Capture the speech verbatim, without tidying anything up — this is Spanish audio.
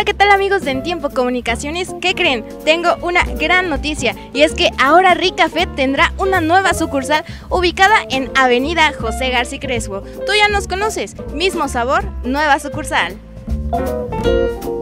Hola, ¿qué tal amigos de En Tiempo Comunicaciones? ¿Qué creen? Tengo una gran noticia y es que ahora Ricafé tendrá una nueva sucursal ubicada en Avenida José García Crespo. Tú ya nos conoces, mismo sabor, nueva sucursal.